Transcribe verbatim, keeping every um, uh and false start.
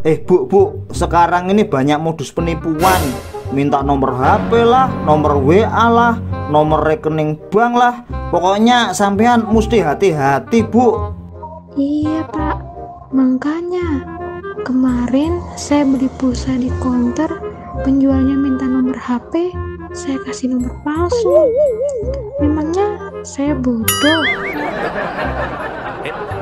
Eh bu, bu, sekarang ini banyak modus penipuan. Minta nomor H P lah, nomor W A lah, nomor rekening bank lah. Pokoknya sampean mesti hati-hati bu. Iya Pak, makanya kemarin saya beli pulsa di counter, penjualnya minta nomor H P, saya kasih nomor palsu. Memangnya saya bodoh?